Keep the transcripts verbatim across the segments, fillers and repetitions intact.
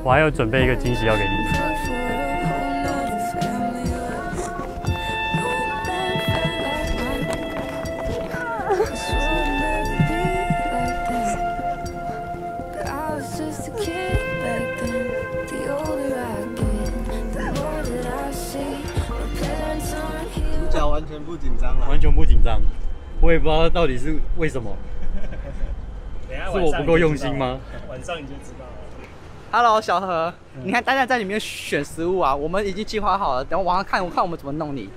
我还有准备一个惊喜要给你。 主角完全不紧张了， 完全不紧张，我也不知道到底是为什么。是我不够用心吗？ 晚上你就知道了。 Hello， 小何，你看大家在里面选食物啊，我们已经计划好了，等我网上看，我看我们怎么弄你。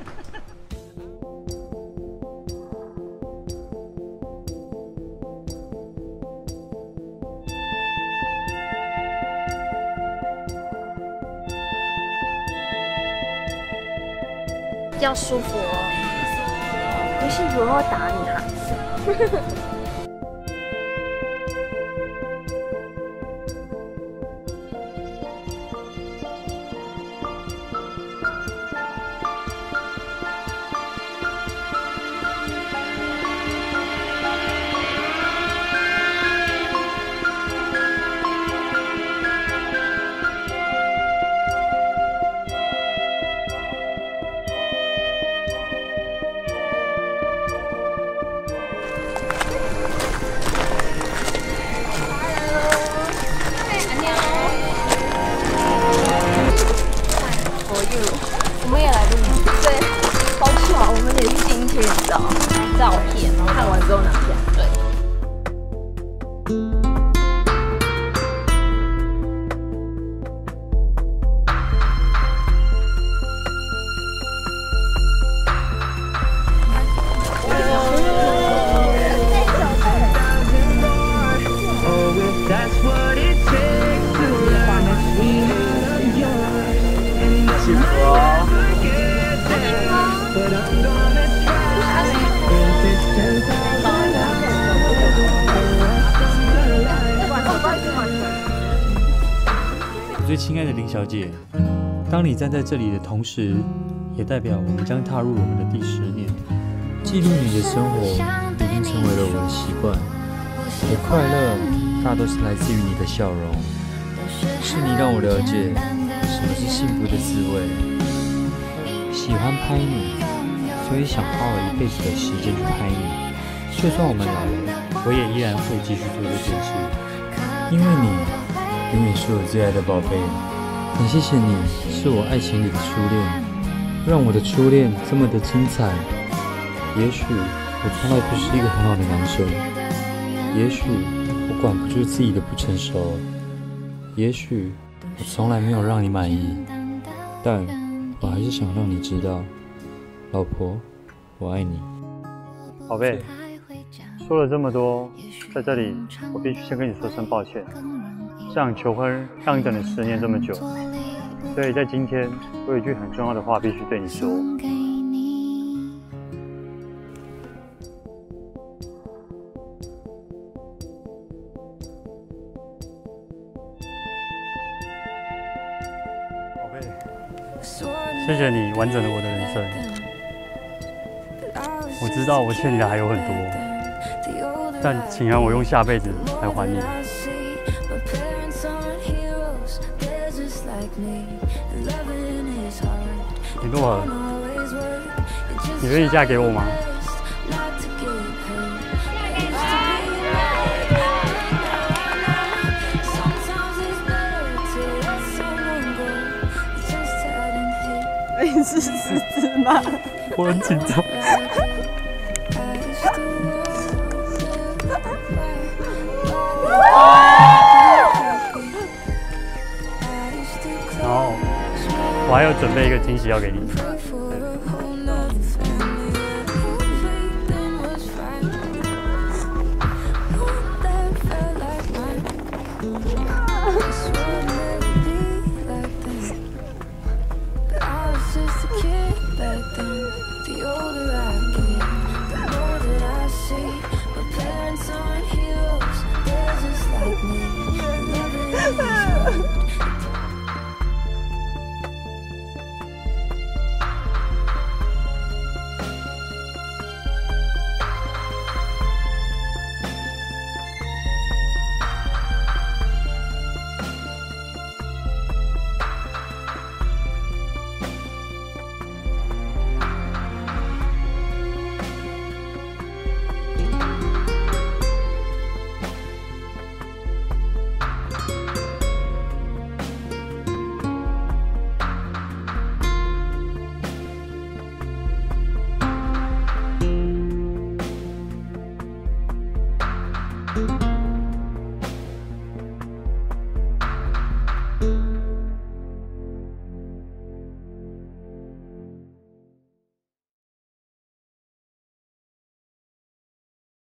比较舒服哦，不幸福会打你哈。我们也来录影，对，好巧，我们也是今天找照片，然后看完之后拿下，对。 幸福哦！ 最亲爱的林小姐，当你站在这里的同时，也代表我们将踏入我们的第十年。记录你的生活已经成为了我的习惯，我的快乐大都是来自于你的笑容，是你让我了解什么是幸福的滋味。喜欢拍你，所以想花了一辈子的时间去拍你。就算我们老了，我也依然会继续做这件事，因为你永远是我最爱的宝贝。很谢谢你，是我爱情里的初恋，让我的初恋这么的精彩。也许我从来不是一个很好的男生，也许我管不住自己的不成熟，也许我从来没有让你满意，但我还是想让你知道，老婆，我爱你。 宝贝，说了这么多，在这里我必须先跟你说声抱歉。这场求婚让你等了十年这么久，所以在今天，我有一句很重要的话必须对你说。宝贝，谢谢你完整了我的人生。我知道我欠你的还有很多，但请让我用下辈子来还你。李洛尔，你愿意嫁给我吗？ 你是狮子吗？ 我很紧张。然后我还有准备一个惊喜要给你。